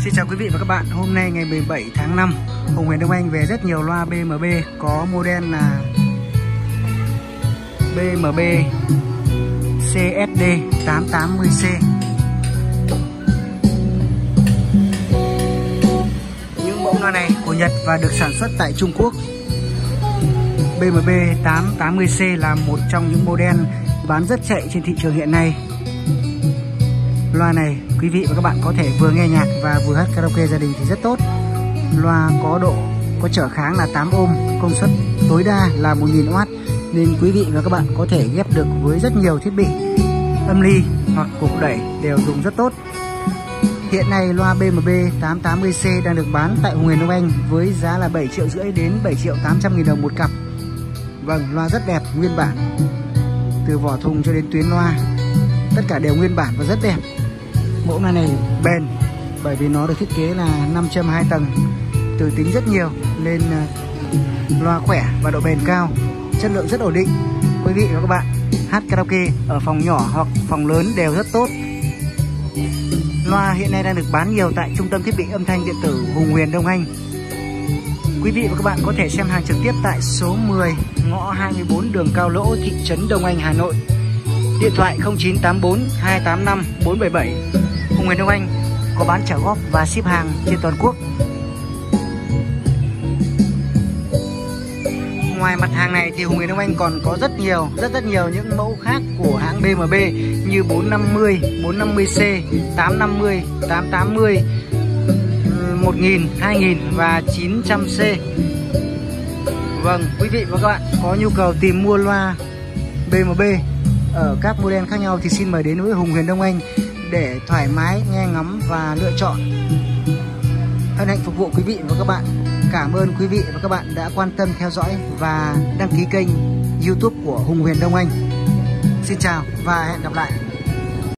Xin chào quý vị và các bạn. Hôm nay ngày 17 tháng 5, Hùng Huyền Đông Anh về rất nhiều loa BMB có model là BMB CSD 880C. Những mẫu loa này của Nhật và được sản xuất tại Trung Quốc. BMB 880C là một trong những model bán rất chạy trên thị trường hiện nay. Loa này quý vị và các bạn có thể vừa nghe nhạc và vừa hát karaoke gia đình thì rất tốt. Loa có trở kháng là 8 ohm, công suất tối đa là 1000W nên quý vị và các bạn có thể ghép được với rất nhiều thiết bị âm ly hoặc cục đẩy đều dùng rất tốt. Hiện nay loa BMB 880C đang được bán tại Hùng Huyền Đông Anh với giá là 7,5 triệu đến 7.800.000 đồng một cặp. Vâng, loa rất đẹp, nguyên bản. Từ vỏ thùng cho đến tuyến loa, tất cả đều nguyên bản và rất đẹp. Mẫu loa này bền bởi vì nó được thiết kế là 5 châm 2 tầng, từ tính rất nhiều nên loa khỏe và độ bền cao, chất lượng rất ổn định. Quý vị và các bạn hát karaoke ở phòng nhỏ hoặc phòng lớn đều rất tốt. Loa hiện nay đang được bán nhiều tại Trung tâm Thiết bị Âm thanh Điện tử Hùng Huyền Đông Anh. Quý vị và các bạn có thể xem hàng trực tiếp tại số 10 ngõ 24 đường Cao Lỗ, thị trấn Đông Anh, Hà Nội. Điện thoại 0984 285 477. Hùng Huyền Đông Anh có bán trả góp và ship hàng trên toàn quốc. Ngoài mặt hàng này thì Hùng Huyền Đông Anh còn có rất nhiều những mẫu khác của hãng BMB như 450, 450C, 850, 880, 1000, 2000 và 900C. Vâng, quý vị và các bạn có nhu cầu tìm mua loa BMB ở các model khác nhau thì xin mời đến với Hùng Huyền Đông Anh để thoải mái nghe ngắm và lựa chọn. Hân hạnh phục vụ quý vị và các bạn. Cảm ơn quý vị và các bạn đã quan tâm theo dõi và đăng ký kênh YouTube của Hùng Huyền Đông Anh. Xin chào và hẹn gặp lại.